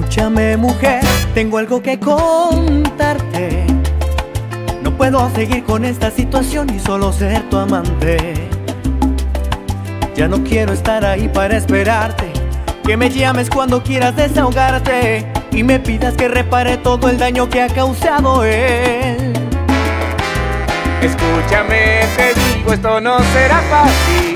Escúchame, mujer, tengo algo que contarte. No puedo seguir con esta situación y solo ser tu amante. Ya no quiero estar ahí para esperarte, que me llames cuando quieras desahogarte y me pidas que repare todo el daño que ha causado él. Escúchame, te digo, esto no será fácil.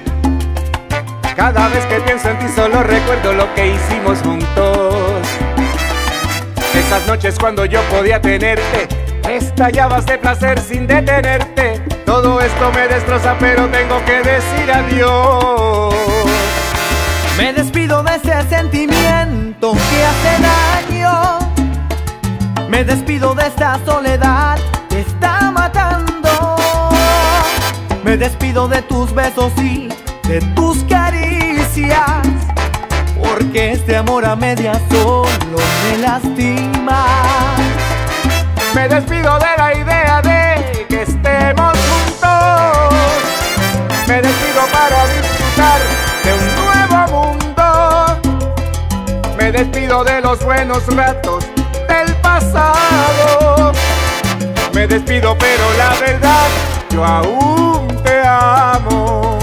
Cada vez que pienso en ti solo recuerdo lo que hicimos juntos. Esas noches cuando yo podía tenerte, estallabas de placer sin detenerte. Todo esto me destroza, pero tengo que decir adiós. Me despido de ese sentimiento que hace daño. Me despido de esta soledad que está matando. Me despido de tus besos y de tus caricias, porque este amor a medias solo me lastima. Me despido de la idea de que estemos juntos. Me despido para disfrutar de un nuevo mundo. Me despido de los buenos ratos del pasado. Me despido, pero la verdad, yo aún te amo.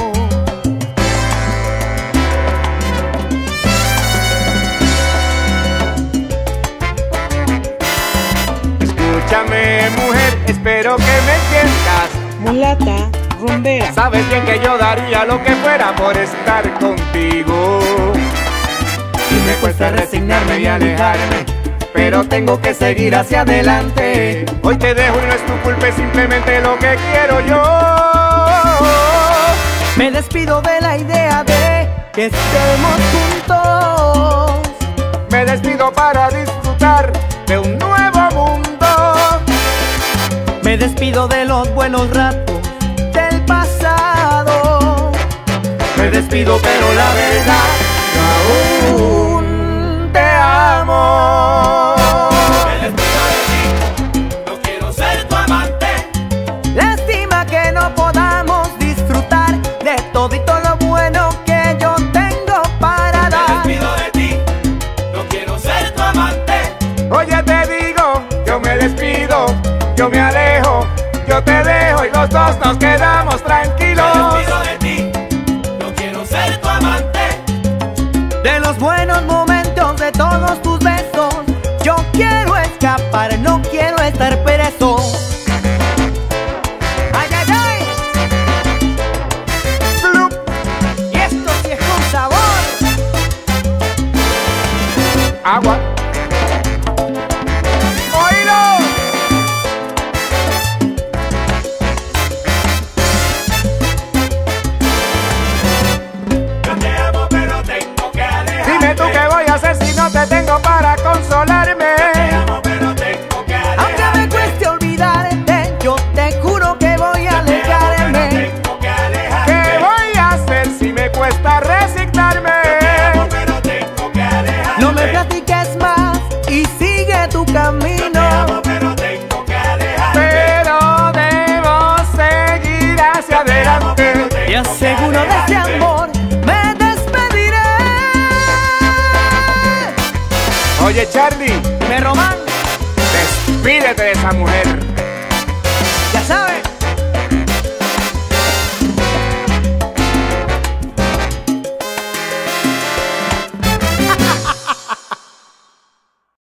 Escúchame, mujer, espero que me entiendas. Mulata rumbera. Sabes bien que yo daría lo que fuera por estar contigo. Y me cuesta resignarme y alejarme, pero tengo que seguir hacia adelante. Hoy te dejo y no es tu culpa, es simplemente lo que quiero yo. Me despido de la idea de que estemos juntos. Me despido para disfrutar de un nuevo mundo. Me despido de los buenos ratos del pasado. Me despido, pero la verdad, yo aún te amo. Me despido de ti, no quiero ser tu amante. Lástima que no podamos disfrutar de todito lo bueno que yo tengo para dar. Me despido de ti, no quiero ser tu amante. Oye, te digo, yo me despido, yo me alejo, yo te dejo y los dos nos quedamos tranquilos. Me despido de ti, no quiero ser tu amante. De los buenos momentos, de todos tus besos, yo quiero escapar, no quiero estar preso. ¡Ay, ay, ay! ¡Plup! Y esto sí es con sabor. Agua. ¡Oílo! Yo te amo, pero tengo que alejarme. Dime tú qué voy a hacer si no te tengo para consolarme. Te amo, pero tengo que Aunque alejarme. me cueste olvidarte, yo te juro que voy a alejarme. Tengo que alejarme. ¿Qué voy a hacer si me cuesta resignarme? Te amo, pero tengo que alejarme. No me platiques más y sigue tu Te camino. amo, pero tengo que alejarme. Pero debo seguir hacia adelante. Y aseguro de este amor me despediré. Oye, Charlie, Me roban. despídete de esa mujer.